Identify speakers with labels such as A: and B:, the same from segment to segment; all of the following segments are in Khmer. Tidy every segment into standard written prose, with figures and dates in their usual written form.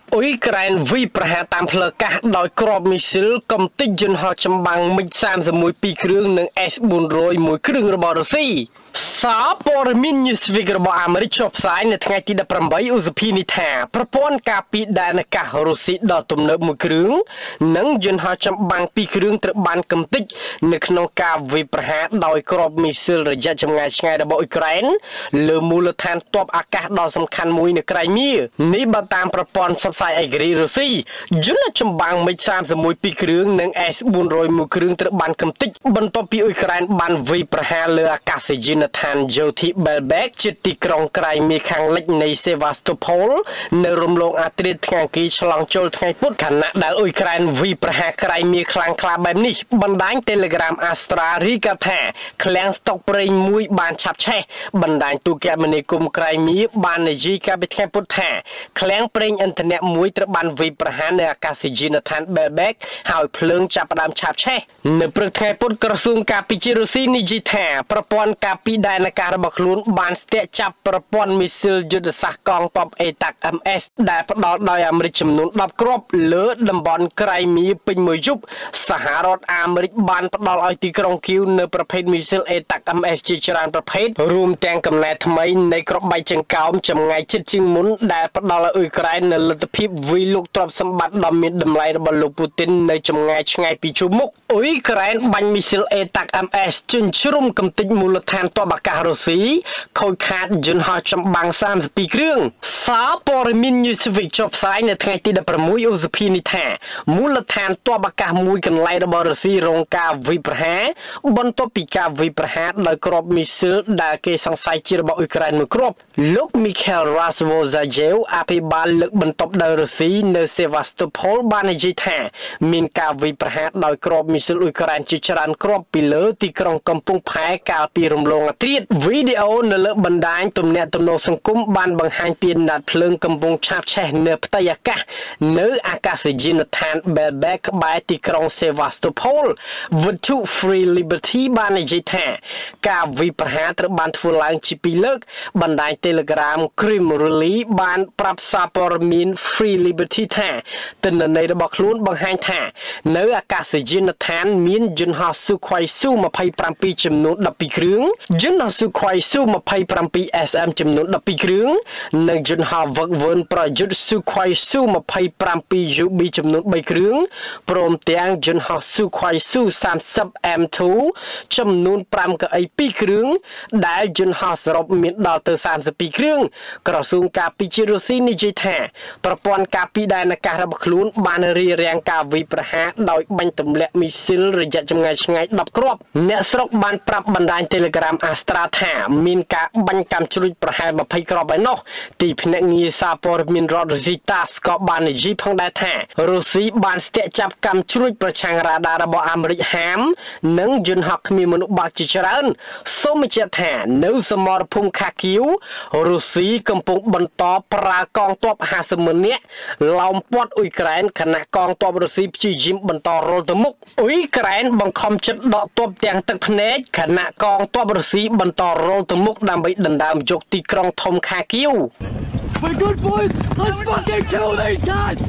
A: អ៊ុយក្រែនវិប្រហារតាមផ្លូវកាសដោយគ្រាប់មីស៊ីលកំទេចយន្តហោះចម្បាំងមិច31 2គ្រឿងនិង S400 1គ្រឿងរបស់រុស្ស៊ីសារព័ត៌មាន Newsweek របស់អាមេរិកចុះផ្សាយនៅថ្ងៃទី 18 ឧសភានេះថាប្រព័ន្ធការពារដែនអាកាសរុស្ស៊ីដ៏ទំនើបមួយគ្រឿងនិងយន្តហោះចម្បាំង2គ្រឿងត្រូវបានកំទេចនៅក្នុងការវិប្រហារដោយគ្រាប់មីស៊ីលរយៈចម្ងាយឆ្ងាយរបស់អ៊ុយក្រែនលើមូលដ្ឋានទ័ពអាកាសដ៏សំខាន់មួយនៅក្រៃមៀនេះបើតាមប្រព័ន្ធផ្សព្វផ្សាយឯករាជ្យរុស្ស៊ីយន្តចម្បាំងមិច31 2គ្រឿងនិង S400 1គ្រឿងត្រូវបានកំទេចបន្ទាប់ពីអ៊ុយក្រែនបានវិប្រហារលើអាកាសយានដ្ឋានយោធី Belbek ជិតទីក្រុងក្រៃមៀខាងលិចនៃ Sevastopol នៅរំលងអាត្រិតថ្ងៃអង្គារឆ្លងចូលថ្ងៃពុធខណៈដែលអ៊ុយក្រែនវិប្រហារក្រៃមៀខ្លាំងក្លាបែបនេះបណ្ដាញ Telegram Astra រីកាថាឃ្លាំងស្តុកប្រេងមួយបានឆាប់ឆេះបណ្ដាញទូរគមនាគមន៍ក្រៃមៀបាននិយាយកាលពីថ្ងៃពុធថាឃ្លាំងប្រេងឥន្ធនៈមួយត្រូវបានវិប្រហារនៅអាកាសយានដ្ឋាន Belbek ហើយភ្លើងចាប់ផ្ដើមឆាបឆេះនៅព្រឹកថ្ងៃពុធក្រសួងការពារជាតិរុស្ស៊ីនិយាយថាប្រព័ន្ធការពារដែនអាកាសរបស់ខ្លួនបានស្ទាក់ចាប់ប្រព័ន្ធមីស៊ីលយុទ្ធសាស្ត្រកងទ័ព ATACMS ដែលផ្ដល់ដោយអាមេរិកចំនួន10គ្រាប់លើតំបន់ក្រៃមៀពេញមួយយប់សហរដ្ឋអាមេរិកបានផ្ដល់ឲ្យទីក្រុងគីវនៅប្រភេទមីស៊ីល ATACMS ជាច្រើនប្រភេទរួមទាំងកំណែថ្មីនៃក្របបែកចង្កោមចម្ងាយជិតជាងមុនដែលផ្ដល់ឲ្យអ៊ុយក្រែននៅលទ្ធភាពវាយលុកទ្រព្យសម្បត្តិដ៏មានតម្លៃរបស់លោកពូទីននៅចម្ងាយឆ្ងាយពីជួរមុខអ៊ុយក្រែនបាញ់មីស៊ីល ATACMS ជញ្ជ្រុំកំទេចមូលដ្ឋានទ័ពអាកាសរុស្ស៊ីខូចខាតយន្តហោះចម្បាំង32គ្រឿងសារព័ត៌មាន Newsweek ចុះផ្សាយនៅថ្ងៃទី 16 ឧសភានេះថាមូលដ្ឋានទ័ពអាកាសមួយកន្លែងរបស់រុស្ស៊ីរងការវាយប្រហារបន្ទាប់ពីការវាយប្រហារដោយគ្រាប់មីស៊ីលដែលគេសង្ស័យជារបស់អ៊ុយក្រែនមួយគ្រាប់លោក Mikhail Razvozayev អភិបាលលើកបន្ទប់ដោយរុស្ស៊ីនៅ Sevastopol បាននិយាយថាមានការវាយប្រហារដោយគ្រាប់មីស៊ីលអ៊ុយក្រែនជាច្រើនគ្រាប់ពីលើទីក្រុងកំពង់ផែកាលពីរំលងអាត្រិតវីដេអូនៅលើបណ្ដាញទំនាក់ទំនងសង្គមបានបង្ហាញពីណាត់ភ្លើងកំពុងឆាបឆេះនៅផ្ទៃអាកាសនៅអាកាសយានដ្ឋាន Belbek ក្បែរទីក្រុង Sevastopol វិទ្យុ Free Liberty បាននិយាយថាការវាយប្រហារត្រូវបានធ្វើឡើងជាពីរលើកបណ្ដាញ Telegram Crim Rally បានប្រាប់សារព័ត៌មាន Free Liberty ថាទិន្នន័យរបស់ខ្លួនបង្ហាញថានៅអាកាសយានដ្ឋានមានយន្តហោះ Sukhoi Su-27 ចំនួន12គ្រឿងយន្តហោះ Sukhoi Su-27 SM ចំនួន12គ្រឿងនិងយន្តហោះវឹកវើប្រយុទ្ធ Sukhoi Su-27 UB ចំនួន3គ្រឿងព្រមទាំងយន្តហោះ Sukhoi Su-30 M2 ចំនួន5កៅអី2គ្រឿងដែលយន្តហោះសរុបមានដល់ទៅ32គ្រឿងក្រសួងការពារជាតិរុស្ស៊ីនិយាយថាប្រព័ន្ធការពារដែនអាកាសរបស់ខ្លួនបានរារាំងការវាយប្រហារដោយបាញ់ទម្លាក់មីស៊ីលរយៈចម្ងាយឆ្ងាយ10គ្រាប់អ្នកស្រុកបានប្រាប់បណ្ដាញ Telegram Astra ថាមានការបាញ់កាំជ្រួចប្រហែល20គ្រាប់ឯណោះទីភ្នាក់ងារសារព័ត៌មានរដ្ឋរុស្ស៊ី TASS ក៏បាននិយាយផងដែរថារុស្ស៊ីបានស្ទាក់ចាប់កាំជ្រួចប្រឆាំងរ៉ាដារបស់អាមេរិកហាមនិងយន្តហោះគ្មានមនុស្សបាក់ជាច្រើនសូមបញ្ជាក់ថានៅសមរភូមិខាគីវរុស្ស៊ីកំពុងបន្តប្រើកងទ័ព50,000នាក់ឡោមព័ទ្ធអ៊ុយក្រែនខណៈកងទ័ពរុស្ស៊ីព្យាយាមបន្តរលទៅមុខអ៊ុយក្រែនបង្ខំចិត្តដកទ័ពទាំងទឹកភ្នែកខណៈកងទ័ពរុស្ស៊ីបន្តរលទៅមុខដើម្បីដណ្ដើមយកទីក្រុងធំខាគីវ
B: We're good boys. Let's fucking kill these guys.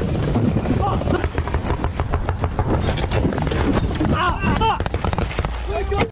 B: We're good.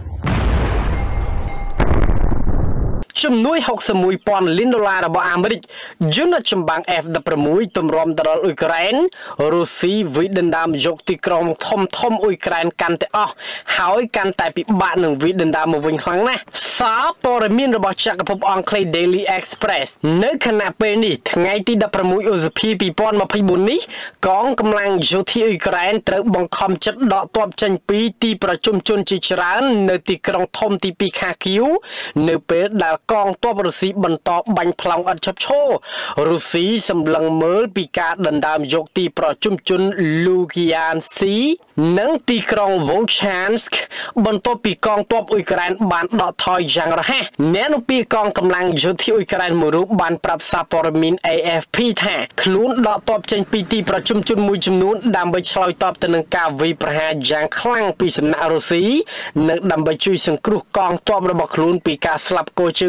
A: ជំនួយ$61,000 លានរបស់អាមេរិកយន្តចម្បាំង F-16 ទម្រាំដល់អ៊ុយក្រែនរុស្ស៊ីវិដណ្ដើមយកទីក្រុងធំអ៊ុយក្រែនកាន់តែអស់ហើយកាន់តែពិបាកនឹងវិដណ្ដើមមកវិញខ្លាំងណាស់សារព័ត៌មានរបស់ចក្រភពអង់គ្លេស Daily Express នៅខណៈពេលនេះថ្ងៃទី 16 ឧសភា 2024 នេះកងកម្លាំងយោធាអ៊ុយក្រែនត្រូវបង្ខំចិត្តដកទ័ពចេញពីទីប្រជុំជនជាច្រើននៅទីក្រុងធំទី2ខាគីវនៅពេលដែលកងទ័ពរុស្ស៊ីបន្តបាញ់ផ្លោងឥតឈប់ឈររុស្ស៊ីសម្លឹងមើលពីការដណ្ដើមយកទីប្រជុំជន Lukiansi និងទីក្រុង Volchansk បន្ទាប់ពីកងទ័ពអ៊ុយក្រែនបានដកថយយ៉ាងរហ័សអ្នកនាំពាក្យកងកម្លាំងយោធាអ៊ុយក្រែនមួយរូបបានប្រាប់សារព័ត៌មាន AFP ថាខ្លួនដកទ័ពចេញពីទីប្រជុំជនមួយចំនួនដើម្បីឆ្លើយតបទៅនឹងការវាយប្រហារយ៉ាងខ្លាំងពីសំណាក់រុស្ស៊ីនិងដើម្បីជួយសង្គ្រោះកងទ័ពរបស់ខ្លួនពីការស្លាប់គោជើង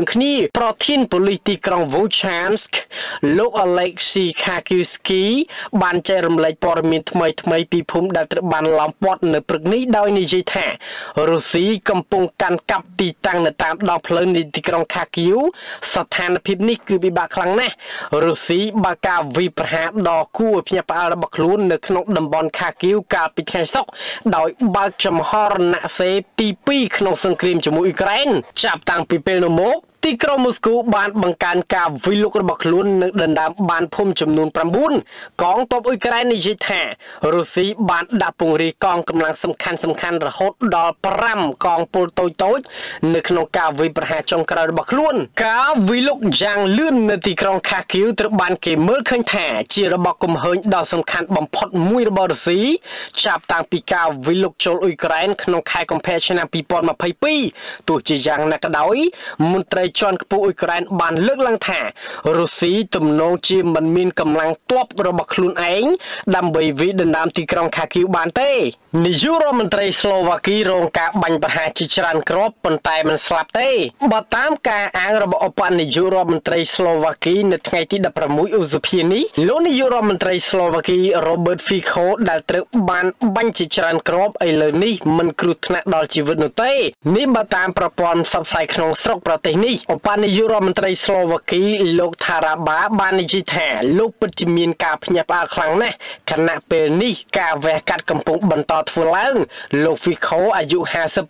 A: គ្នាប្រធានប៉ូលីសទីក្រុង Volchansk លោក Alexei Khakievsky បានចែករំលែកព័ត៌មានថ្មីពីភូមិដែលត្រូវបានឡោមព័ទ្ធនៅព្រឹកនេះដោយនិយាយថារុស្ស៊ីកំពុងកាន់កាប់ទីតាំងនៅតាមដងផ្លូវនៃទីក្រុង Kharkiv ស្ថានភាពនេះគឺពិបាកខ្លាំងណាស់រុស្ស៊ីបើកការវាយប្រហារដ៏គួរឲ្យភ្ញាក់ផ្អើលរបស់ខ្លួននៅក្នុងតំបន់ Kharkiv កាលពីថ្ងៃសុក្រដោយបើកចំហរណសេរទី2ក្នុងសង្គ្រាមជាមួយអ៊ុយក្រែនចាប់តាំងពីពេលនោះមកទីក្រុងមូស្គូបានបង្កើនការវិលុករបស់ខ្លួននិងដណ្ដើមបានភូមិចំនួន9កងទ័ពអ៊ុយក្រែននិយាយថារុស្ស៊ីបានដាក់ពង្រាយកងកម្លាំងសំខាន់រហូតដល់5កងពលតូចៗនៅក្នុងការវាយប្រហារចុងក្រោយរបស់ខ្លួនការវិលុកយ៉ាងលឿននៅទីក្រុង Kharkiv ត្រូវបានគេមើលឃើញថាជារបស់គំហើញដ៏សំខាន់បំផុតមួយរបស់រុស្ស៊ីចាប់តាំងពីការវិលុកចូលអ៊ុយក្រែនក្នុងខែកុម្ភៈឆ្នាំ2022ទោះជាយ៉ាងណាក៏ដោយមន្ត្រីជាន់ខ្ពស់អ៊ុយក្រែនបានលើកឡើងថារុស្ស៊ីទំនងជាមិនមានកម្លាំងទ័ពរបស់ខ្លួនឯងដើម្បីវាយដណ្ដើមទីក្រុង Kharkiv បានទេនាយករដ្ឋមន្ត្រីស្លូវ៉ាគីរងការបាញ់ប្រហារជាច្រើនគ្រាប់ប៉ុន្តែមិនស្លាប់ទេបើតាមការអាងរបស់ឧបនាយករដ្ឋមន្ត្រីស្លូវ៉ាគីនៅថ្ងៃទី16ឧសភានេះលោកនាយករដ្ឋមន្ត្រីស្លូវ៉ាគី Robert Fico ដែលត្រូវបានបាញ់ជាច្រើនគ្រាប់ឥឡូវនេះមិនគ្រោះថ្នាក់ដល់ជីវិតនោះទេនេះបើតាមប្រព័ន្ធផ្សព្វផ្សាយក្នុងស្រុកប្រទេសនេះឧបនាយករដ្ឋមន្ត្រីស្លូវ៉ាគីលោក Taraba បាននិយាយថាលោកពិតជាមានការភ្ញាក់ផ្អើលខ្លាំងណាស់ខណៈពេលនេះការវះកាត់កំពុងបន្តធ្វើឡើងលោក Fico អាយុ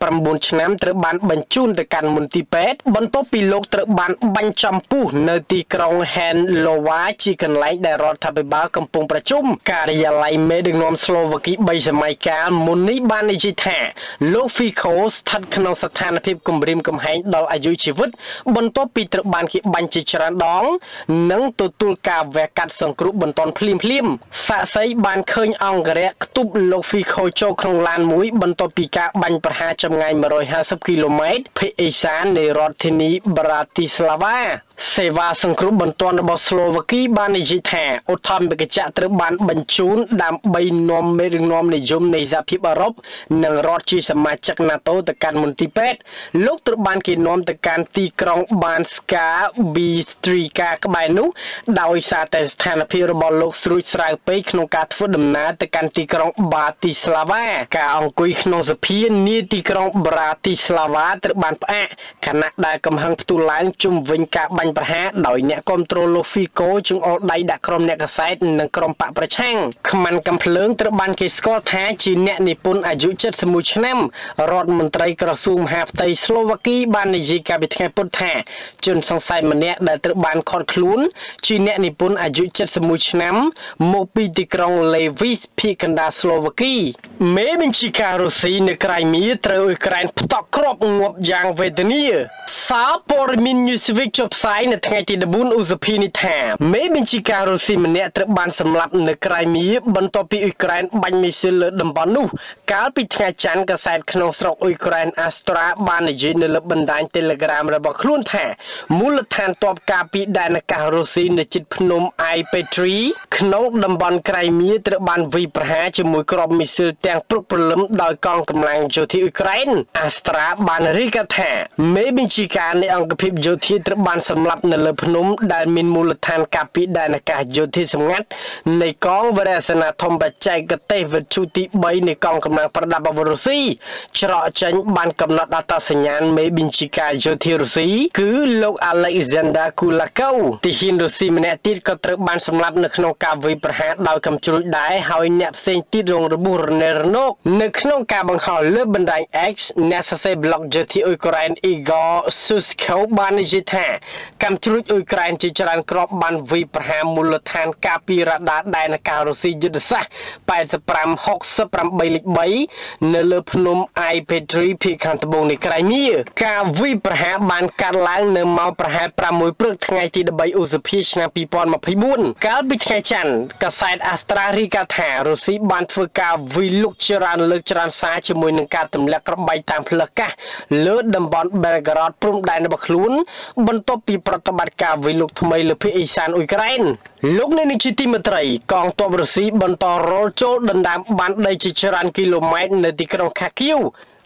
A: 59ឆ្នាំត្រូវបានបញ្ជូនទៅកាន់មន្ទីរពេទ្យបន្ទាប់ពីលោកត្រូវបានបាញ់ចំពោះនៅទីក្រុង Henlova ជាកន្លែងដែលរដ្ឋាភិបាលកំពុងប្រជុំការិយាល័យមេដឹកនាំស្លូវ៉ាគី3សម័យកាលមុននេះបាននិយាយថាលោក Fico ស្ថិតក្នុងស្ថានភាពគំរាមកំហែងដល់អាយុជីវិតបន្ទាប់ពីត្រូវបានគេបាញ់ជាច្រើនដងនិងទទួលការវះកាត់សង្គ្រោះបន្ទាន់ភ្លាមសាក់សីបានឃើញអង្គរៈខ្ទប់លោក Fico ចូលក្នុងឡានមួយបន្ទាប់ពីការបាញ់ប្រហារចម្ងាយ150គីឡូម៉ែត្រភាគឦសាននៃរដ្ឋធានី Bratislavaសេវាសង្គ្រោះបន្ទាន់របស់ស្លូវ៉ាគីបាននិយាយថាឧទ្ធម្ភាគចក្រត្រូវបានបញ្ជូនដើម្បីនាំមេដឹកនាំនិយមនៃសហភាពអឺរ៉ុបនិងរដ្ឋជាសមាជិក NATO ទៅកាន់មន្ទីរពេទ្យលោកត្រូវបានគេនាំទៅកាន់ទីក្រុង Banska Bystrica ក្បែរនោះដោយសារតែស្ថានភាពរបស់លោកស្រួចស្រាវពេកក្នុងការធ្វើដំណើរទៅកាន់ទីក្រុង Bratislava ការអង្គុយក្នុងសភានាទីក្រុង Bratislava ត្រូវបានផ្អាកខណៈដែលកំហឹងផ្ទុះឡើងជុំវិញការបាញ់ប្រហារដោយអ្នកគ្រប់គ្រងលោក Fico ចង្អុលដៃដាក់ក្រុមអ្នកកសែតនិងក្រុមបកប្រឆាំងខ្មាន់កំភ្លើងត្រូវបានគេស្គាល់ថាជាអ្នកនិពន្ធអាយុ71ឆ្នាំរដ្ឋមន្ត្រីក្រសួងមហាផ្ទៃស្លូវ៉ាគីបាននិយាយកាលពីថ្ងៃពុធថាជនសង្ស័យម្នាក់ដែលត្រូវបានឃាត់ខ្លួនជាអ្នកនិពន្ធអាយុ71ឆ្នាំមកពីទីក្រុង Lviv ភាគកណ្ដាលស្លូវ៉ាគីមេបញ្ជាការរុស្ស៊ីនៅក្រៃមៀត្រូវអ៊ុយក្រែនផ្ទក់គ្រាប់ងាប់យ៉ាងវេទនាសារព័ត៌មាន Newsweek ចុះផ្សាយនៅថ្ងៃទី14ឧសភានេះថាមេបញ្ជាការរុស្ស៊ីម្នាក់ត្រូវបានសម្លាប់នៅក្រៃមៀបន្ទាប់ពីអ៊ុយក្រែនបាញ់មីស៊ីលលើតំបន់នោះកាលពីថ្ងៃច័ន្ទកាសែតក្នុងស្រុកអ៊ុយក្រែន Astra បាននិយាយនៅលើបណ្ដាញ Telegram របស់ខ្លួនថាមូលដ្ឋានទ័ពការពីដែនអាកាសរុស្ស៊ីនៅជិតភ្នំ Ipetri ក្នុងតំបន់ក្រៃមៀត្រូវបានវាយប្រហារជាមួយគ្រាប់មីស៊ីលទាំងព្រឹកព្រលឹមដោយកងកម្លាំងយោធាអ៊ុយក្រែន Astra បានរាយការណ៍ថាមេបញ្ជាការនៃអង្គភាពយោធាត្រូវបានសម្លាប់នៅលើភ្នំដែលមានមូលដ្ឋានការពីដែនអាកាសយោធាសម្ងាត់នៃកងវរសេនាធំបច្ចេកទេសវិទ្យុទី3នៃកងកម្លាំងប្រដាប់អាវុធរុស្ស៊ីច្រកចេញបានកំណត់អត្តសញ្ញាណមេបញ្ជាការយោធារុស្ស៊ីគឺលោក Alexander Kulakov ទាហានរុស្ស៊ីម្នាក់ទៀតក៏ត្រូវបានសម្លាប់នៅក្នុងការវាយប្រហារដោយកាំជ្រួចដែរហើយអ្នកផ្សេងទៀតរងរបួសរនេរណោកនៅក្នុងការបង្ហោះលើបណ្ដាញ X អ្នកសរសេរប្លុកយោធាអ៊ុយក្រែន Igor Sushko បាននិយាយថាកាំជ្រួចអ៊ុយក្រែនជាច្រើនគ្រាប់បានវាយប្រហារមូលដ្ឋានការពីរ៉ាដាដែនអាកាសរុស្ស៊ីយុទ្ធសាស្ត្រ8568លេខ3នៅលើភ្នំ Ipetri ភាគខាងត្បូងនៃក្រៃមៀការវាយប្រហារបានកាត់ឡើងនៅម៉ោងប្រហែល6ព្រឹកថ្ងៃទី13ឧសភាឆ្នាំ2024កាលពីថ្ងៃច័ន្ទកាសែត Astra រាយការណ៍ថារុស្ស៊ីបានធ្វើការវាយលុកច្រើនលើកច្រើនសារជាមួយនឹងការទម្លាក់ក្របីតាមផ្លូវអាកាសលើតំបន់ Belgorod ព្រំដែនរបស់ខ្លួនបន្ទាប់ពីប្រតិបត្តិការវាយលុកថ្មីលើភាគឦសានអ៊ុយក្រែនលោកនៅនេះជាទីមេត្រីកងទ័ពរុស្ស៊ីបន្តរលចូលដណ្ដើមបានដីជាច្រើនគីឡូម៉ែត្រនៅទីក្រុង Kharkiv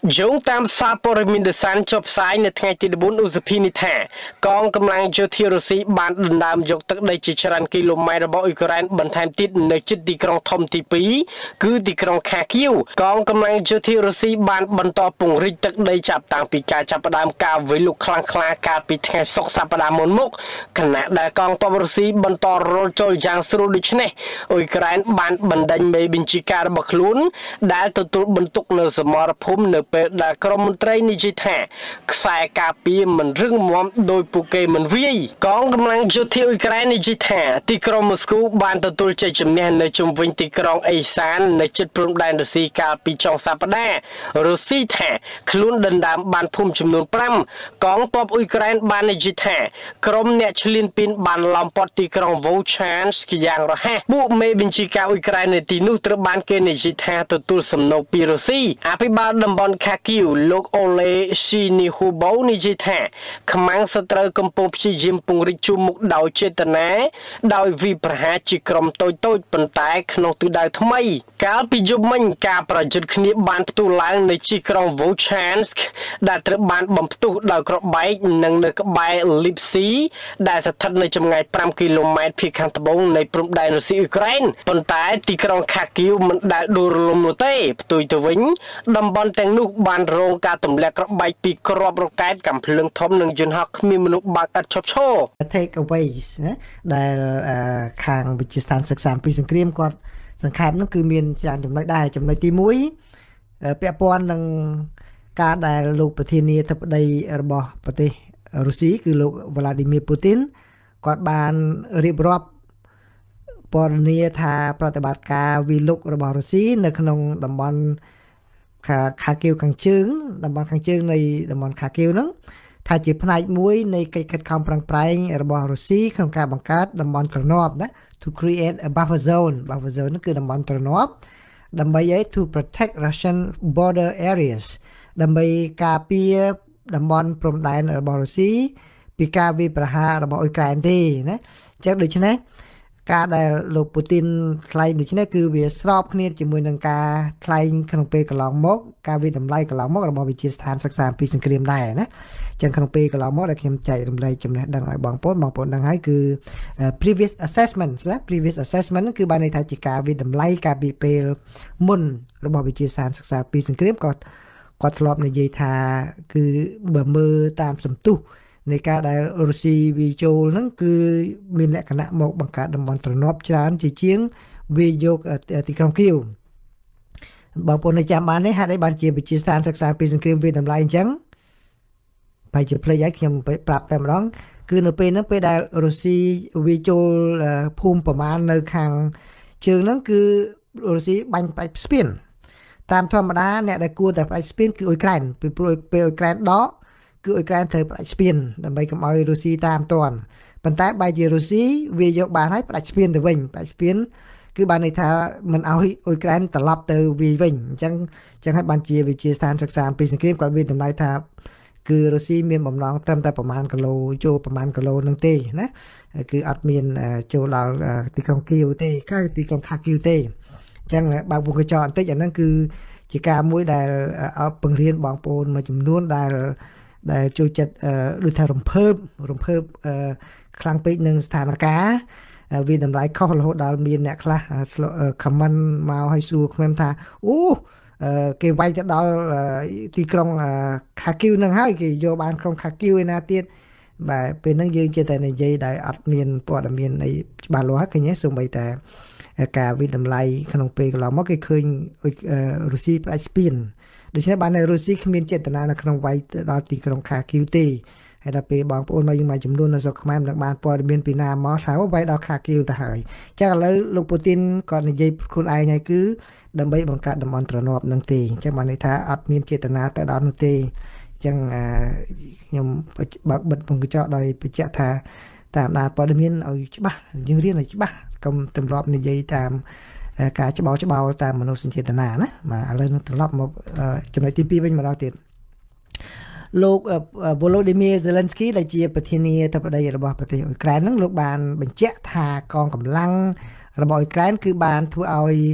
A: យោងតាមសារព័ត៌មានដសានចុះផ្សាយនៅថ្ងៃទី14ឧសភានេះថាកងកម្លាំងយោធារុស្ស៊ីបានដណ្ដើមយកទឹកដីជាច្រើនគីឡូម៉ែត្ររបស់អ៊ុយក្រែនបន្ថែមទៀតនៅជិតទីក្រុងធំទី2គឺទីក្រុងខាគីវកងកម្លាំងយោធារុស្ស៊ីបានបន្តពង្រីកទឹកដីចាប់តាំងពីការចាប់ផ្ដើមការវាយលុកខ្លាំងក្លាកាលពីថ្ងៃសុក្រសប្តាហ៍មុនមកខណៈដែលកងទ័ពរុស្ស៊ីបន្តរលចូលយ៉ាងស្រួលដូចនេះអ៊ុយក្រែនបានបណ្ដេញមេបញ្ជាការរបស់ខ្លួនដែលទទួលបន្ទុកនៅសមរភូមិនៅពេលដែលក្រុមមន្ត្រីនិយាយថាខ្សែការពារមិនរឹងមាំដោយពួកគេមិនវាយកងកម្លាំងយោធាអ៊ុយក្រែននិយាយថាទីក្រុងម៉ូស្គូបានទទួលជ័យជំនះនៅជុំវិញទីក្រុងអេសាននៅជិតព្រំដែនរុស្ស៊ីកាលពីចុងសប្តាហ៍រុស្ស៊ីថាខ្លួនដណ្ដើមបានភូមិចំនួន5កងទ័ពអ៊ុយក្រែនបាននិយាយថាក្រុមអ្នកឈ្លានពានបានឡោមព័ទ្ធទីក្រុងវូឆានស្គីយ៉ាងរហ័សពួកមេបញ្ជាការអ៊ុយក្រែននៅទីនោះត្រូវបានគេនិយាយថាទទួលសំណូកពីរុស្ស៊ីអភិបាលតំបន់ខាគីវលោកអូលេស៊ីនីហ៊ូបូនិយាយថាខ្មាំងសត្រូវកំពុងព្យាយាមពង្រីកជួរមុខដោយចេតនាដោយវិប្រហារជាក្រុមតូចប៉ុន្តែក្នុងទិសដៅថ្មីកាលពីយប់មិញការប្រយុទ្ធគ្នាបានផ្ទុះឡើងនៅទីក្រុងវូឆានស្កដែលត្រូវបានបំផ្ទុះដោយគ្រាប់បែកនិងនៅក្បែរលីបស៊ីដែលស្ថិតនៅចម្ងាយ5គីឡូម៉ែត្រភាគខាងត្បូងនៃព្រំដែនរុស្ស៊ីអ៊ុយក្រែនប៉ុន្តែទីក្រុងខាគីវមិនដែលដួលរលំនោះទេផ្ទុយទៅវិញតំបន់ទាំងនោះបានរងការទម្លាក់គ្រាប់បែកពីគ្រាប់រ៉ុកែតកាំភ្លើងធំនិងយន្តហោះគ្មានមនុស្សបើកឥតឈប់ឈរ
C: take aways ណាដែលខាងវិទ្យាស្ថានសិក្សាពីសង្គ្រាមគាត់សង្ខេបនោះគឺមានយ៉ាងចំណុចដែរចំណុចទី1ពាក់ព័ន្ធនឹងការដែលលោកប្រធានាធិបតីរបស់ប្រទេសរុស្ស៊ីគឺលោក Vladimir Putin គាត់បានរៀបរាប់ពណ៌នាថាប្រតិបត្តិការវិលុករបស់រុស្ស៊ីនៅក្នុងតំបន់ខាគីវខាងជើងតំបន់ខាងជើងនៃតំបន់ខាគីវហ្នឹងថាជាផ្នែកមួយនៃកិច្ចខិតខំប្រឹងប្រែងរបស់រុស្ស៊ីក្នុងការបង្កើតតំបន់ទ្រនាប់ណា to create a buffer zone គឺតំបន់ទ្រនាប់ដើម្បីឲ្យ to protect Russian border areas ដើម្បីការពារតំបន់ព្រំដែនរបស់រុស្ស៊ីពីការវាយប្រហាររបស់អ៊ុយក្រែនទេណាចឹងដូច្នេះការដែលលោកពូទីនថ្លែងដូច្នេះគឺវាស្របគ្នាជាមួយនឹងការថ្លែងក្នុងពេលកន្លងមកការវិតម្លៃកន្លងមករបស់វិទ្យាស្ថានសិក្សាពីសង្គ្រាមដែរណាចឹងក្នុងពេលកន្លងមកដែលខ្ញុំចែករំលែកចំណេះដឹងឲ្យបងប្អូនដឹងហើយគឺ previous assessment ណា previous assessment គឺបានន័យថាជាការវិតម្លៃការពីពេលមុនរបស់វិទ្យាស្ថានសិក្សាពីសង្គ្រាមគាត់ធ្លាប់និយាយថាគឺបើមើលតាមសន្ទុះនៃការដែលរុស្ស៊ីវាចូលហ្នឹងគឺមានលក្ខណៈមកបង្កើតតំបន់ទ្រនាប់ច្រើនជាជាងវាយកទីក្រុងគៀវបងប្អូនចាំបានទេហេតុអីបានជាវិទ្យាស្ថានសិក្សាពីសង្គ្រាមវាតម្លៃអញ្ចឹងបែរជាភ្លេចហើយខ្ញុំប្រាប់តែម្ដងគឺនៅពេលហ្នឹងពេលដែលរុស្ស៊ីវាចូលភូមិប្រមាណនៅខាងជើងហ្នឹងគឺរុស្ស៊ីបាញ់ផ្ដាច់ស្ពានតាមធម្មតាអ្នកដែលគួរតែផ្ដាច់ស្ពានគឺអ៊ុយក្រែនពីព្រោះពេលអ៊ុយក្រែនដកគឺអ៊ុយក្រែនត្រូវផ្ដាច់ស្ពានដើម្បីកុំឲ្យរុស្ស៊ីតាមទាន់ប៉ុន្តែបែរជារុស្ស៊ីវាយកបានហើយផ្ដាច់ស្ពានទៅវិញផ្ដាច់ស្ពានគឺបានន័យថាមិនឲ្យអ៊ុយក្រែនត្រឡប់ទៅវាវិញអញ្ចឹងហើយបានជាវិទ្យាស្ថានសិក្សាពីសង្គ្រាមគាត់វាតម្លៃថាគឺរុស្ស៊ីមានបំណងត្រឹមតែប្រមាណគីឡូចូលប្រមាណគីឡូនឹងទេណាគឺអត់មានចូលដល់ទីក្រុងគៀវទេគឺទីក្រុងខាគីវទេអញ្ចឹងបើពុកកញ្ចក់បន្តិចអាហ្នឹងគឺជាការមួយដែលឲ្យបង្រៀនបងប្អូនមួយចំនួនដែលចូលចិត្តដូចថារំភើបខ្លាំងពេកនឹងស្ថានភាពវាតម្លៃខុសរហូតដល់មានអ្នកខ្លះ comment មកឲ្យសួរខ្ញុំថាអូគេវាយទៅដល់ទីក្រុងខាគីវនឹងហើយគេយកបានក្រុងខាគីវឯណាទៀតបាទពេលហ្នឹងយើងចេះតែនិយាយដែលអត់មានព័ត៌មានអីច្បាស់លាស់ឃើញទេសូម្បីតែការវិតម្លៃក្នុងពេលកន្លងមកគេឃើញរុស្ស៊ីផ្ដាច់ស្ពានដូច្នេះបានរុស្ស៊ីគ្មានចេតនានៅក្នុងវាយដល់ទីក្រុងខាគីវទេហើយដល់ពេលបងប្អូនមកយើងមួយចំនួននៅស្រុកខ្មែរមិនបានព័ត៌មានពីណាមកថាវាយដល់ខាគីវទៅហើយចឹងឥឡូវលោកពូទីនគាត់និយាយខ្លួនឯងហើយគឺដើម្បីបង្កើតតំបន់ទ្រនាប់នឹងទេអញ្ចឹងបានន័យថាអត់មានចេតនាទៅដល់នោះទេអញ្ចឹងខ្ញុំបើកបិទពងកញ្ចក់ដោយបញ្ជាក់ថាតាមដានព័ត៌មានឲ្យច្បាស់យើងរៀនឲ្យច្បាស់កុំទម្លាប់និយាយតាមការច្បោតាមមនោសញ្ចេតនាណាបាទឥឡូវនឹងត្រឡប់មកចំណុចទី2វិញម្ដងទៀតលោក Volodymyr Zelensky ដែលជាប្រធានាធិបតីរបស់ប្រទេសអ៊ុយក្រែនហ្នឹងលោកបានបញ្ជាក់ថាកងកម្លាំងរបស់អ៊ុយក្រែនគឺបានធ្វើឲ្យ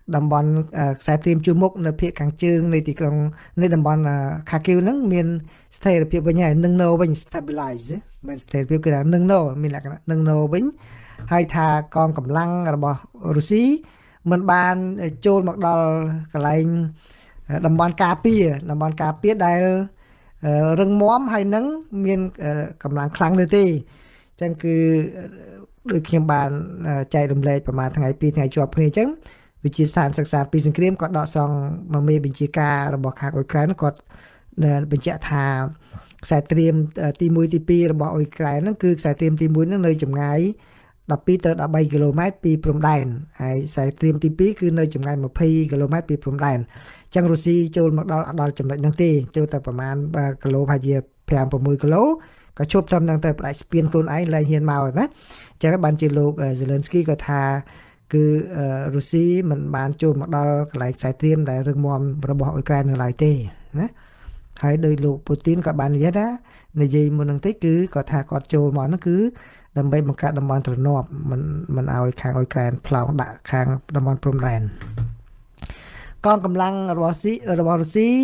C: តំបន់ខ្សែត្រៀមជួរមុខនៅភាគខាងជើងនៃទីក្រុងនៃតំបន់ខាគីវហ្នឹងមានស្ថិរភាពវិញហើយនឹង no វិញ stabilize មិនស្ថិរភាពគឺថានឹង no មានលក្ខណៈនឹង no វិញហើយថាកងកម្លាំងរបស់រុស្ស៊ីមិនបានចូលមកដល់កន្លែងតំបន់ការពារដែលរឹងមាំហើយនឹងមានកម្លាំងខ្លាំងទៅទេអញ្ចឹងគឺដូចខ្ញុំបានចែករំលែកប្រហែលថ្ងៃ2ថ្ងៃជាប់គ្នាអញ្ចឹងវិទ្យាស្ថានសិក្សាពីសង្គ្រាមគាត់ដកស្រង់មកមេបញ្ជាការរបស់ខាងអ៊ុយក្រែនគាត់បញ្ជាក់ថាខ្សែត្រៀមទី1ទី2របស់អ៊ុយក្រែនហ្នឹងគឺខ្សែត្រៀមទី1ហ្នឹងនៅចម្ងាយ12ទៅ13គីឡូម៉ែត្រពីព្រំដែនហើយខ្សែត្រៀមទី2គឺនៅចម្ងាយ20គីឡូម៉ែត្រពីព្រំដែនអញ្ចឹងរុស្ស៊ីចូលមកដល់ចំណុចហ្នឹងទេចូលតែប្រហែលគីឡូប្រហែលជា5-6គីឡូក៏ជប់តាមហ្នឹងទៅផ្ដាច់ស្ពានខ្លួនឯងលែងហ៊ានមកណាអញ្ចឹងបានជាលោក Zelensky ក៏ថាគឺរុស្ស៊ីមិនបានចូលមកដល់កន្លែងខ្សែត្រៀមដែលរឹងមាំរបស់អ៊ុយក្រែននៅឡើយទេណាហើយដោយលោកពូទីនក៏បាននិយាយថានិយាយមុនហ្នឹងតិចគឺគាត់ថាគាត់ចូលមកហ្នឹងគឺដើម្បីបង្កើតតំបន់ទ្រនាប់មិនឲ្យខាងអ៊ុយក្រែនផ្លោងដាក់ខាងតំបន់ព្រំដែនកងកម្លាំងរបស់រុស្ស៊ី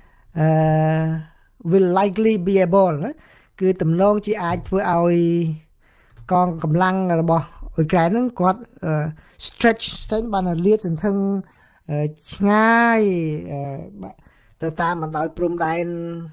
C: will likely be able ណាគឺទំនងជាអាចធ្វើឲ្យកងកម្លាំងរបស់អ៊ុយក្រែនហ្នឹងគាត់ stretch ស្ទែងបានលាតសន្ធឹងឆ្ងាយទៅតាមបណ្ដោយព្រំដែន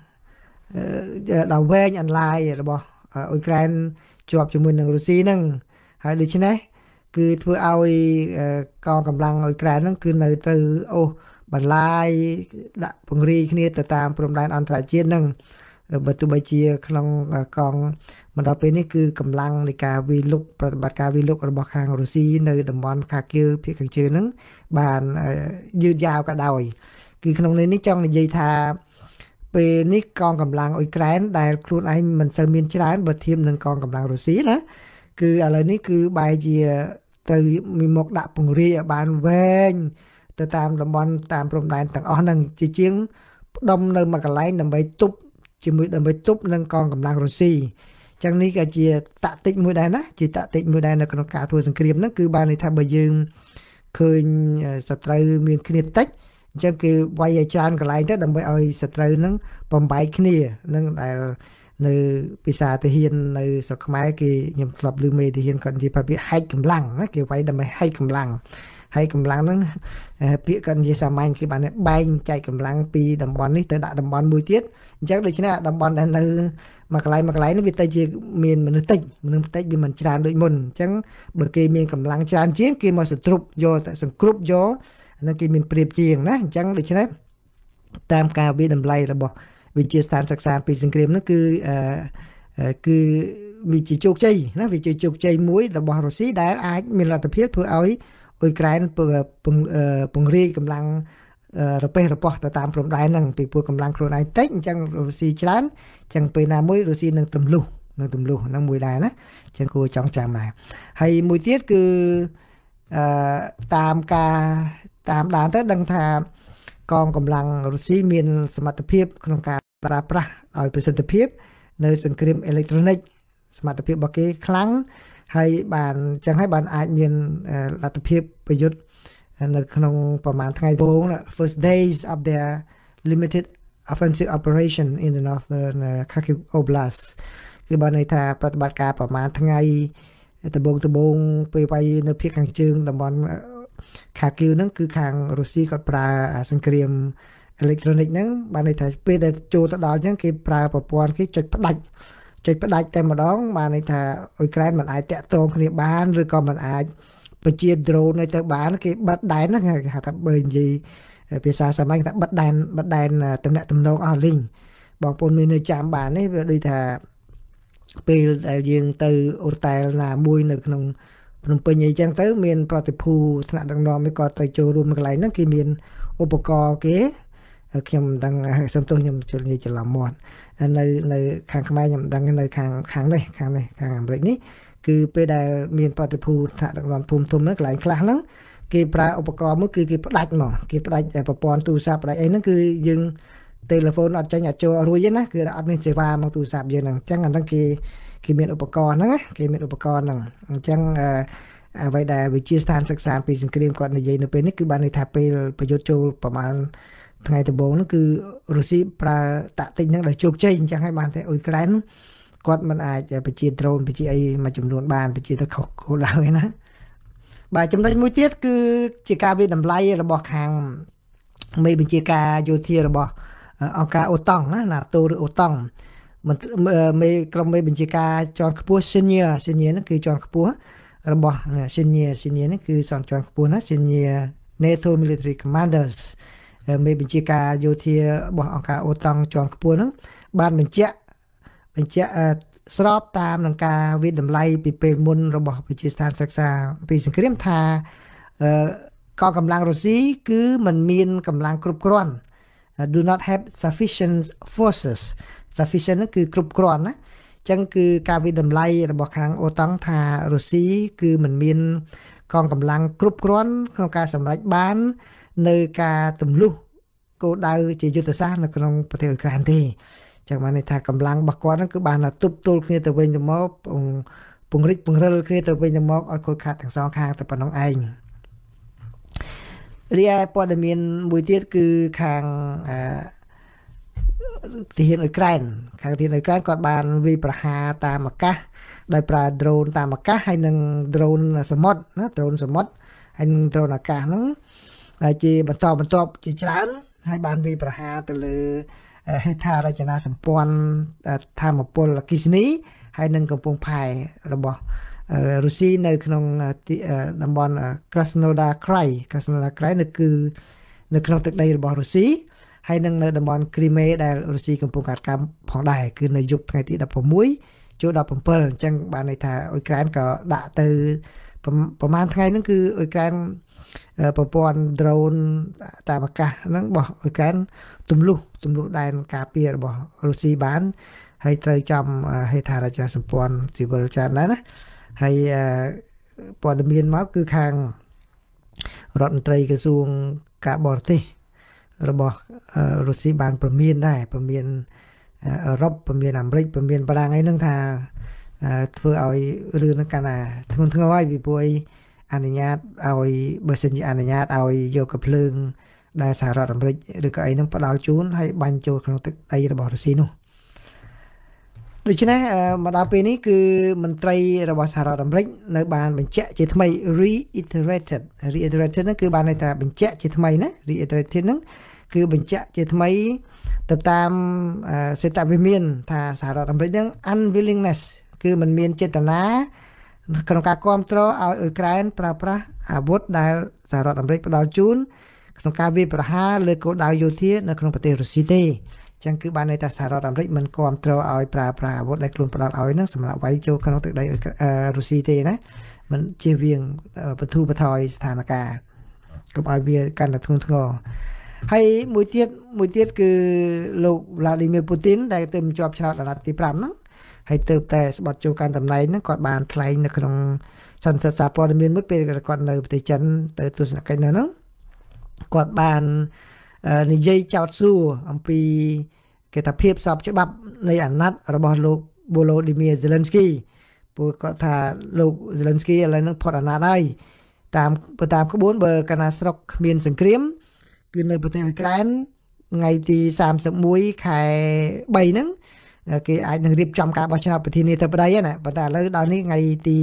C: ដល់វែងអន្លាយរបស់អ៊ុយក្រែនជាប់ជាមួយនឹងរុស្ស៊ីហ្នឹងហើយដូច្នេះគឺធ្វើឲ្យកងកម្លាំងអ៊ុយក្រែនហ្នឹងគឺនៅទៅអូសបន្លាយដាក់ពង្រីគ្នាទៅតាមព្រំដែនអន្តរជាតិហ្នឹងបើទោះបីជាក្នុងកងមកដល់ពេលនេះគឺកម្លាំងនៃការវិលុកប្រតិបត្តិការវិលុករបស់ខាងរុស្ស៊ីនៅតំបន់ខាគីវភាគខាងជើងហ្នឹងបានយឺតយ៉ាវក៏ដោយគឺក្នុងនេះចង់និយាយថាពេលនេះកងកម្លាំងអ៊ុយក្រែនដែលខ្លួនឯងមិនសូវមានច្រើនបើធៀបនឹងកងកម្លាំងរុស្ស៊ីណាគឺឥឡូវនេះគឺបែរជាទៅមានមកដាក់ពង្រាយឲ្យបានវែងទៅតាមតំបន់តាមព្រំដែនទាំងអស់ហ្នឹងជាជាងផ្ដុំនៅមួយកន្លែងដើម្បីទប់នឹងកងកម្លាំងរុស្ស៊ីអញ្ចឹងនេះក៏ជាតាក់ទិកមួយដែរណាជាតាក់ទិកមួយដែរនៅក្នុងការធ្វើសង្គ្រាមហ្នឹងគឺបានន័យថាបើយើងឃើញសត្រូវមានគ្នាតិចអញ្ចឹងគេវាយឲ្យច្រើនកន្លែងទៅដើម្បីឲ្យសត្រូវហ្នឹងបំបែកគ្នានឹងដែលនៅភាសាទាហាននៅស្រុកខ្មែរគេខ្ញុំធ្លាប់ឮមេទាហានគាត់និយាយថាវាហែកកម្លាំងណាគេវាយដើម្បីហែកកម្លាំងហ្នឹងពាក្យគាត់និយាយសាមញ្ញគឺបានបែងចែកកម្លាំងពីតំបន់នេះទៅដាក់តំបន់មួយទៀតអញ្ចឹងដូច្នេះតំបន់ដែលនៅមួយកន្លែងនេះវាទៅជាមានមនុស្សតិចវាមិនច្រើនដូចមុនអញ្ចឹងបើគេមានកម្លាំងច្រើនជាងគេមកសង្គ្រប់យកតែសង្គ្រប់យកហ្នឹងគេមានប្រៀបជាងណាអញ្ចឹងដូច្នេះតាមការវិតម្លៃរបស់វិទ្យាស្ថានសិក្សាពីសង្គ្រាមហ្នឹងគឺវាជាជោគជ័យណាវាជាជោគជ័យមួយរបស់រុស្ស៊ីដែលអាចមានលទ្ធភាពធ្វើឲ្យអ៊ុយក្រែនពង្រាយកម្លាំងរប៉េះរប៉ោះទៅតាមព្រំដែនហ្នឹងពីព្រោះកម្លាំងខ្លួនឯងតិចអញ្ចឹងរុស្ស៊ីច្រើនអញ្ចឹងពេលណាមួយរុស្ស៊ីនឹងទម្លុះហ្នឹងមួយដែរណាអញ្ចឹងគួរចង់ចាំដែរហើយមួយទៀតគឺតាមដានទៅដឹងថាកងកម្លាំងរុស្ស៊ីមានសមត្ថភាពក្នុងការប្រើប្រាស់ឲ្យប្រសិទ្ធភាពនៅសង្គ្រាមអេឡិចត្រូនិកសមត្ថភាពរបស់គេខ្លាំងហើយបានចឹងហើយបានអាចមានលទ្ធភាពប្រយុទ្ធនៅក្នុងប្រមាណថ្ងៃដំបូង first days of their limited offensive operation in the northern Kharkiv Oblast គឺបានន័យថាប្រតិបត្តិការប្រមាណថ្ងៃដំបូងពេលវាយនៅភាគខាងជើងតំបន់ខាគីវហ្នឹងគឺខាងរុស្ស៊ីគាត់ប្រើសង្គ្រាមអេឡិចត្រូនិកហ្នឹងបានន័យថាពេលដែលចូលទៅដល់អញ្ចឹងគេប្រើប្រព័ន្ធគេចុចផ្ដាច់តែម្ដងបានន័យថាអ៊ុយក្រែនមិនអាចតាក់ទងគ្នាបានឬក៏មិនអាចបញ្ជា drone ឲ្យទៅបានគេបិទដែនហ្នឹងគេហៅថាបើនិយាយភាសាសាមញ្ញថាបិទដែនតំណែងទំនងអស់លីងបងប្អូនមាននៅចាំបាននេះវាដូចថាពេលដែលយើងទៅអូតែលណាមួយនៅក្នុងភ្នំពេញអីចឹងទៅមានប្រតិភូថ្នាក់ដឹកនាំគាត់ទៅចូលរួមនៅកន្លែងហ្នឹងគេមានឧបករណ៍គេខ្ញុំមិនដឹងសំទោសខ្ញុំនិយាយច្រឡំមាត់នៅខាងខ្មែរខ្ញុំមិនដឹងនៅខាងនេះខាងអាមេរិកនេះគឺពេលដែលមានប្រតិភូថ្នាក់ដឹកនាំធំហ្នឹងកន្លែងខ្លះហ្នឹងគេប្រើឧបករណ៍មួយគឺគេផ្ដាច់មកគេផ្ដាច់ប្រព័ន្ធទូរស័ព្ទផ្ដាច់អីហ្នឹងគឺយើងទូរស័ព្ទអត់ចេញអត់ចូលរួចទេណាគឺអត់មានសេវាមកទូរស័ព្ទយើងហ្នឹងអញ្ចឹងអាហ្នឹងគេមានឧបករណ៍ហ្នឹងណាគេមានឧបករណ៍ហ្នឹងអញ្ចឹងអ្វីដែលវិជាស្ថានសិក្សាពីសង្គ្រាមគាត់និយាយនៅពេលនេះគឺបានន័យថាពេលប្រយុទ្ធចូលប្រហែលថ្ងៃដំបូងនោះគឺរុស្ស៊ីប្រើតាក់ទិកហ្នឹងដោយជោគជ័យអញ្ចឹងហើយបានតែអ៊ុយក្រែនគាត់មិនអាចបញ្ជាដ្រូនបញ្ជាអីមួយចំនួនបានបញ្ជាទៅខុសគោលដៅឯណាបាទចំណុចមួយទៀតគឺជាការវិតម្លៃរបស់ខាងមេបញ្ជាការយោធារបស់អង្គការអូតង់ណា NATO ឬអូតង់មេក្រុមមេបញ្ជាការជាន់ខ្ពស់ senior ហ្នឹងគឺជាន់ខ្ពស់របស់ senior នេះគឺជាន់ខ្ពស់ណា senior NATO military commanders មេបញ្ជាការយោធារបស់អង្គការអូតង់ជាន់ខ្ពស់ហ្នឹងបានបញ្ជាក់ស្របតាមនឹងការវិតម្លៃពីពេលមុនរបស់វិជាស្ថានសិក្សាពីសង្គ្រាមថាកងកម្លាំងរុស្ស៊ីគឺមិនមានកម្លាំងគ្រប់គ្រាន់ do not have sufficient forces sufficient គឺគ្រប់គ្រាន់ណាអញ្ចឹងគឺការវិតម្លៃរបស់ខាងអូតង់ថារុស្ស៊ីគឺមិនមានកងកម្លាំងគ្រប់គ្រាន់ក្នុងការសម្រេចបាននៅការទម្លុះគោលដៅជាយុទ្ធសាស្ត្រនៅក្នុងប្រទេសអ៊ុយក្រែនទេចឹងបានន័យថាកម្លាំងរបស់គាត់ហ្នឹងគឺបានទប់ទល់គ្នាទៅវិញទៅមកពង្រិចពង្រិលគ្នាទៅវិញទៅមកឲ្យខូចខាតទាំងសងខាងតែប៉ុណ្្នឹងឯងរីឯព័ត៌មានមួយទៀតគឺខាងទាហានអ៊ុយក្រែនគាត់បានវាយប្រហារតាមអាកាសដោយប្រើដ្រូនតាមអាកាសហើយនិងដ្រូនសមុទ្រណាដ្រូនសមុទ្រហើយនិងដ្រូនអាកាសហ្នឹងជាបន្តជាច្រើនហើយបានវាយប្រហារទៅលើហេដ្ឋារចនាសម្ព័ន្ធធម្មពលអគ្គិសនីហើយនិងកំពង់ផែរបស់រុស្ស៊ីនៅក្នុងតំបន់ Krasnodar Krai នេះគឺនៅក្នុងទឹកដីរបស់រុស្ស៊ីហើយនឹងនៅតំបន់ Crimea ដែលរុស្ស៊ីកំពុងកាត់កម្មផងដែរគឺនៅយប់ថ្ងៃទី16ចូល17អញ្ចឹងបានន័យថាអ៊ុយក្រែនក៏ដាក់ទៅប្រហែលថ្ងៃហ្នឹងគឺអ៊ុយក្រែនប្រព័ន្ធដ្រូនតាមអាកាសហ្នឹងរបស់អ៊ុយក្រែនទម្លុះដែនការពាររបស់រុស្ស៊ីបានហើយត្រូវចំហេដ្ឋារចនាសម្ព័ន្ធស៊ីវិលច្រើនដែរណាហើយព័ត៌មានមកគឺខាងរដ្ឋមន្ត្រីក្រសួងការបរទេសរបស់រុស្ស៊ីបានព្រមានអឺរ៉ុបព្រមានអាមេរិកព្រមានបារាំងអីហ្នឹងថាធ្វើឲ្យរឿងហ្នឹងកាន់តែធ្ងន់ធ្ងរហើយពីព្រោះអនុញ្ញាតឲ្យបើសិនជាអនុញ្ញាតឲ្យយកកាភ្លើងដែលសហរដ្ឋអាមេរិកឬក៏អីហ្នឹងផ្ដាល់ជូនហើយបាញ់ចូលក្នុងទឹកដីរបស់រុស្ស៊ីនោះដូច្នេះមកដល់ពេលនេះគឺមន្ត្រីរបស់សហរដ្ឋអាមេរិកនៅបានបញ្ជាក់ជាថ្មី reiterated ហ្នឹងគឺបានន័យថាបញ្ជាក់ជាថ្មីណា reiterated ហ្នឹងគឺបញ្ជាក់ជាថ្មីទៅតាមសេតវិមានថាសហរដ្ឋអាមេរិកហ្នឹង unwillingness គឺមិនមានចេតនាក្នុងការគ្រប់គ្រងឲ្យអ៊ុយក្រែនប្រើប្រាស់អាវុធដែលសហរដ្ឋអាមេរិកផ្ដល់ជូនក្នុងការវាយប្រហារលើគោលដៅយោធានៅក្នុងប្រទេសរុស្ស៊ីទេចឹងគឺបានន័យថាសហរដ្ឋអាមេរិកមិនគ្រប់គ្រងឲ្យប្រើប្រាស់អាវុធដែលខ្លួនផ្ដល់ឲ្យហ្នឹងសម្រាប់វាយចូលក្នុងទឹកដីរុស្ស៊ីទេណាមិនជៀសវាងបន្ធូរបន្ថយស្ថានភាពកុំឲ្យវាកាន់តែធ្ងន់ធ្ងរហើយមួយទៀតគឺលោក Vladimir Putin ដែលទៅជាប់ឆ្នោតអាណត្តិទី5ហ្នឹងហើយទៅតែស្បត់ចូលកាន់តំណែងហ្នឹងគាត់បានថ្លែងនៅក្នុងសន្និសីទសារព័ត៌មានមួយពេលគាត់នៅប្រទេសចិនទៅទស្សនកិច្ចនៅហ្នឹងគាត់បាននិយាយចោទសួរអំពីគេថាភាពស្របច្បាប់នៃអាណត្តិរបស់លោក Volodymyr Zelensky ព្រោះគាត់ថាលោក Zelensky ឥឡូវហ្នឹងផុតអាណត្តិហើយតាមក្បួនបើកាលណាស្រុកគ្មានសង្គ្រាមគឺនៅប្រទេសអ៊ុយក្រែនថ្ងៃទី31ខែ3ហ្នឹងគេអាចនឹងរៀបចំការបោះឆ្នោតប្រធានាធិបតីណាប៉ុន្តែឥឡូវដល់នេះថ្ងៃទី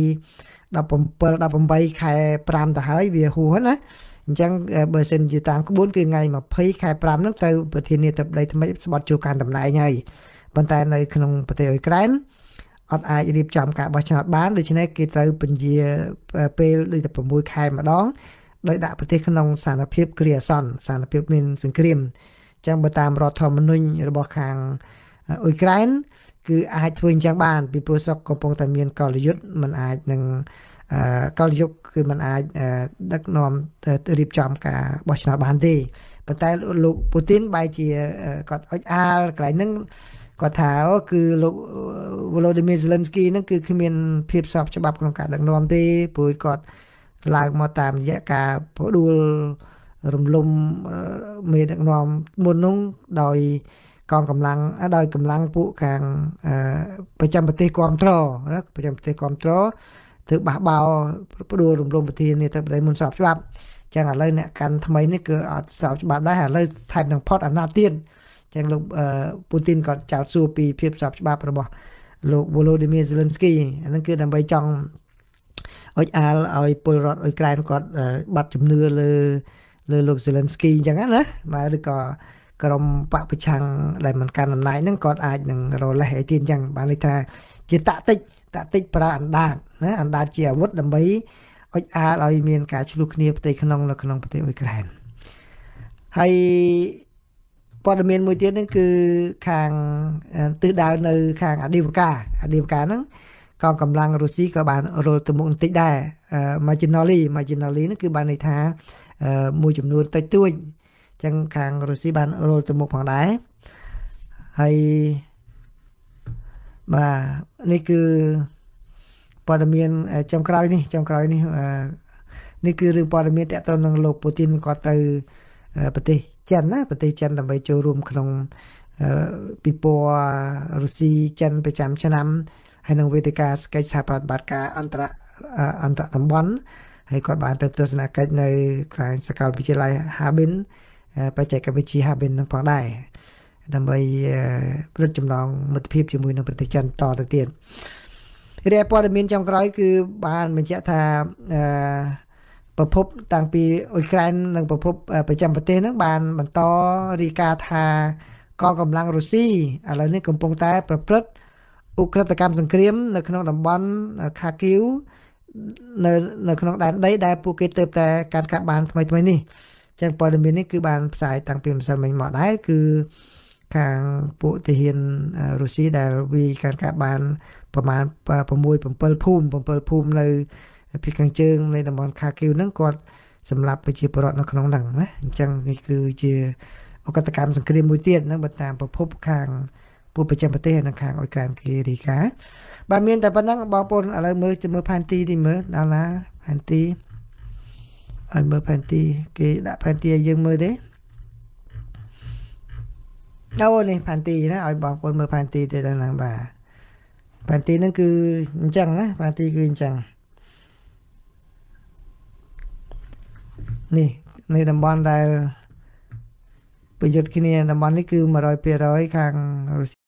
C: 17 18ខែ5ទៅហើយវាហួសណាអញ្ចឹងបើសិនជាតាមក្បួនគឺថ្ងៃ20ខែ5ហ្នឹងទៅប្រធានាធិបតីថ្មីស្បត់ចូលកាន់តំណែងហើយប៉ុន្តែនៅក្នុងប្រទេសអ៊ុយក្រែនអត់អាចរៀបចំការបោះឆ្នោតបានដូច្នេះគេត្រូវពន្យាពេលដូចតែ6ខែម្ដងដោយដាក់ប្រទេសក្នុងស្ថានភាពគ្រាអាសន្នស្ថានភាពមានសង្គ្រាមអញ្ចឹងបើតាមរដ្ឋធម្មនុញ្ញរបស់ខាងអ៊ុយក្រែនគឺអាចធ្វើអញ្ចឹងបានពីព្រោះស្រុកកំពុងតែមានកលយុទ្ធមិនអាចនឹងកលយុគគឺมันអាចដឹកនាំរៀបចំការបោះឆ្នោតបានទេប៉ុន្តែលោកពូទីនបែរជាគាត់អុចអាលកន្លែងហ្នឹងគាត់ថាគឺលោក Volodymyr Zelensky ហ្នឹងគឺគ្មានភាពស្របច្បាប់ក្នុងការដឹកនាំទេព្រោះគាត់ឡើងមកតាមរយៈការផ្ដួលរំលំមេដឹកនាំមុននោះដោយកងកម្លាំងពួកខាងប្រចាំប្រទេសគ្រប់គ្រងណាប្រចាំប្រទេសគ្រប់គ្រងធ្វើបះបោផ្ដួលរំលំប្រធាននេះទៅប្រទេសមុនស្របច្បាប់ចឹងឥឡូវអ្នកកាន់ថ្មីនេះគឺអត់ស្របច្បាប់ដែរឥឡូវថែមទាំងផុតអាណត្តិទៀតចឹងលោកពូទីនក៏ចោទសួរពីភាពស្របច្បាប់របស់លោក Volodymyr Zelensky អាហ្នឹងគឺដើម្បីចង់អុចអាលឲ្យពលរដ្ឋអ៊ុយក្រែនគាត់បាត់ជំនឿលើលោក Zelensky អញ្ចឹងណាបាទឬក៏ក្រុមបកប្រឆាំងដែលមិនកាន់អំណាចហ្នឹងគាត់អាចនឹងរលេះអីទៀតអញ្ចឹងបានន័យថាជាតាក់ទិចប្រើអណ្ដាតណាអណ្ដាតជាអាវុធដើម្បីអុចអាលឲ្យមានការឆ្លោះគ្នាផ្ទៃក្នុងនៅក្នុងប្រទេសអ៊ុយក្រែនហើយព័ត៌មានមួយទៀតហ្នឹងគឺខាងទិសដៅនៅខាងអាឌីវកាហ្នឹងកងកម្លាំងរុស្ស៊ីក៏បានរលទៅមុខបន្តិចដែរ marginally ហ្នឹងគឺបានន័យថាមួយចំនួនតិចតួចអញ្ចឹងខាងរុស្ស៊ីបានរលទៅមុខផងដែរហើយបាទនេះគឺព័ត៌មានចុងក្រោយនេះនេះគឺរឿងព័ត៌មានតកតនឹងលោកពូទីនគាត់ទៅប្រទេសចិនណាប្រទេសចិនដើម្បីចូលរួមក្នុងពិព័រណ៍រុស្ស៊ីចិនប្រចាំឆ្នាំហើយនឹងវេទិកាកិច្ចសហប្រតិបត្តិការអន្តរតំបន់ហើយគាត់បានទៅទស្សនកិច្ចនៅខាងសាកលវិទ្យាល័យ Harbin បច្ចេកវិទ្យា Harbin នឹងផងដែរដើម្បីព្រឹត្តចំណងមិត្តភាពជាមួយនឹងប្រទេសចិនតទៅទៀតរាយព័ត៌មានចុងក្រោយគឺបានបញ្ជាក់ថាប្រភពតាំងពីអ៊ុយក្រែននិងប្រភពប្រចាំប្រទេសហ្នឹងបានបន្តរាយការណ៍ថាកងកម្លាំងរុស្ស៊ីឥឡូវនេះកំពុងតែប្រព្រឹត្តឧក្រិដ្ឋកម្មសង្គ្រាមនៅក្នុងតំបន់ខាគីវនៅក្នុងដែនដីដែលពួកគេទើបតែកាន់កាប់បានថ្មីនេះចឹងព័ត៌មាននេះគឺបានផ្សាយតាំងពីម្សិលមិញមកដែរគឺខាងពួកទាហានរុស្ស៊ីដែលវាកាន់កាប់បានប្រមាណ7ភូមិនៅពីខាងជើងនៃតំបន់ខាគីវហ្នឹងគាត់សម្រាប់ប្រជាពលរដ្ឋនៅក្នុងហ្នឹងណាអញ្ចឹងនេះគឺជាឧក្រិដ្ឋកម្មសង្គ្រាមមួយទៀតហ្នឹងបើតាមប្រភពខាងពួកប្រចាំប្រទេសនៅខាងអ៊ុយក្រែនគេរាយការណ៍បាទមានតែប៉ុណ្្នឹងបងប្អូនឥឡូវមើលផែនទីទីមើលដល់ណាផែនទីឲ្យមើលផែនទីគេដាក់ផែនទីឲ្យយើងមើលទេអូនេះផែនទីណាឲ្យបងប្អូនមើលផែនទីទៅដល់ណាបាទផែនទីហ្នឹងគឺអញ្ចឹងណាផែនទីគឺអញ្ចឹងនេះនៃតំបន់ដែលប្រយុទ្ធគ្នាតំបន់នេះគឺ 100% ខាងរុស្ស៊ី